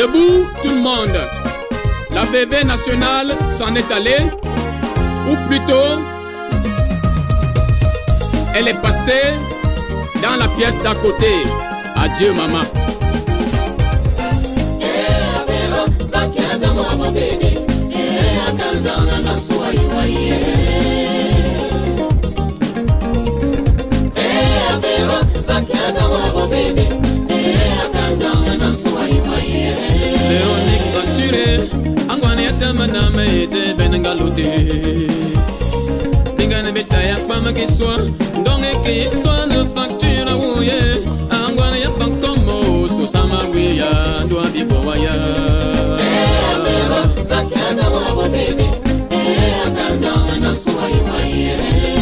Debout, tout le monde. La VV nationale s'en est allée, ou plutôt, elle est passée dans la pièce d'à côté. Adieu, maman. Véronique facturée, angwane yatamana meite benengalote. Dingane betaya femme qui soit, donc qui soit ne facture ouye. Angwane yapan como sous sa maouya, doit vivre waya. Zakaza wa bete, akanza na suai waye.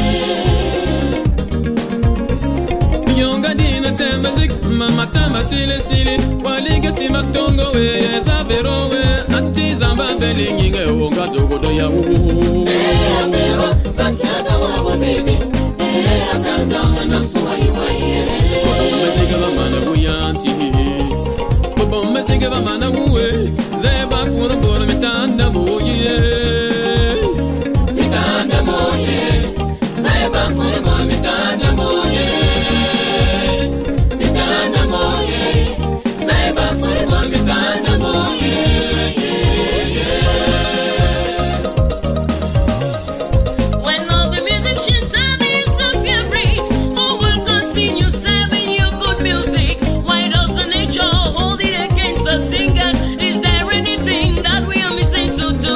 Yonga dina te music, mama tama sile sile. Waliga si matongo we, zavero we, ati zamba belinginge wonga jogo do ya uu. Avero, zakaza wa bete, akanza na suai waye. Music va mana wuyanti, bom music va mana wuwe. Zeba furo bora mitanda moye, mitanda moye. Zeba furo bora mitanda moye, mitanda moye. Zeba furo bora mitanda moye. When all the musicians are disappearing, who will continue serving you good music? Why does the nature hold it against the singers? Is there anything that we are missing to do?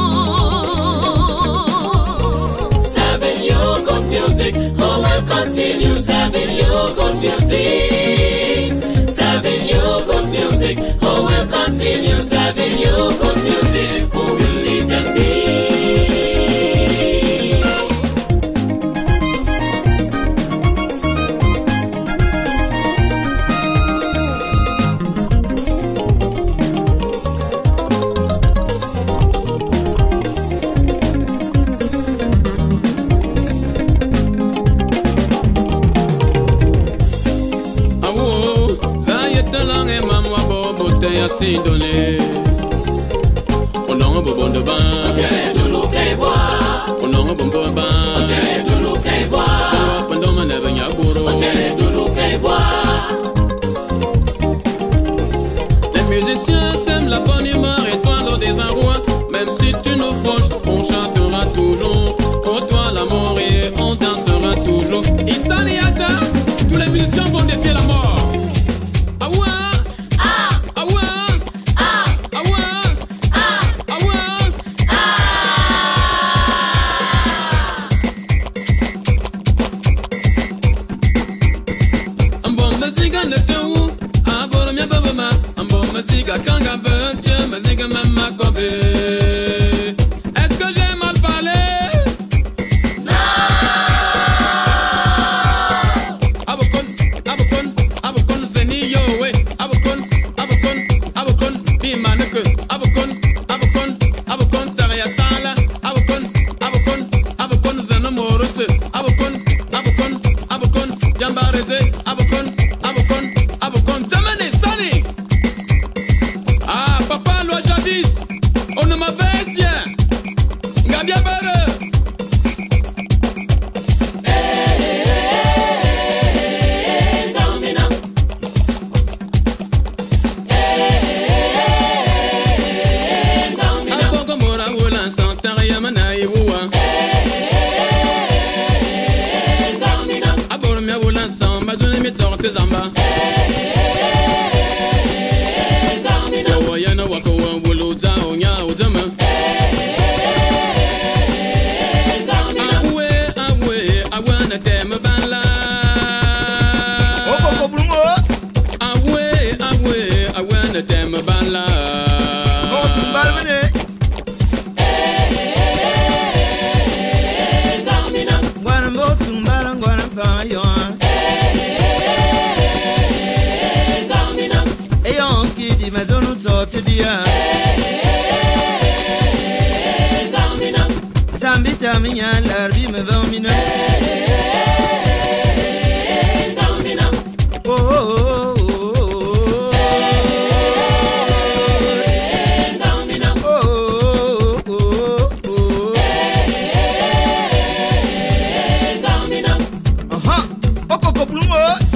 Serving you good music, who will continue serving you good music? Serving you good music, who will continue serving you good music? Who will lead and be? Ainsi donné, on en a bon de bain, on tient de l'eau qu'elle boit, on en a bon de bain, on tient de l'eau qu'elle boit, pendant ma neve on tient de l'eau qu'elle boit. Les musiciens sèment la bonne humeur et toi dans des arrois. Même si tu nous fauches, on chantera toujours. Pour toi l'amour et on dansera toujours. Isaniata, tous les musiciens vont défier la mort. Est-ce que j'ai mal parlé? Non. Abokon, abokon, abokon, zeni yo we. Abokon, abokon, abokon, bimaneke. Abokon, abokon, abokon, taria sala. Abokon, abokon, abokon, zeno morose. Abokon, abokon, abokon, yambareze. Abokon, abokon, abokon, tamane sani. Ah, papa lo jadis. On ne m'avait sien. Gabia bare. Domina. Domina. Aboko mora wula santara yamana iwuwa. Domina. Aboro mia wula samba zuni mi torte zamba. Domina. Yawa yana wako wa wulu za onya uzama. Zambita minha larvi me vão mina. Plumo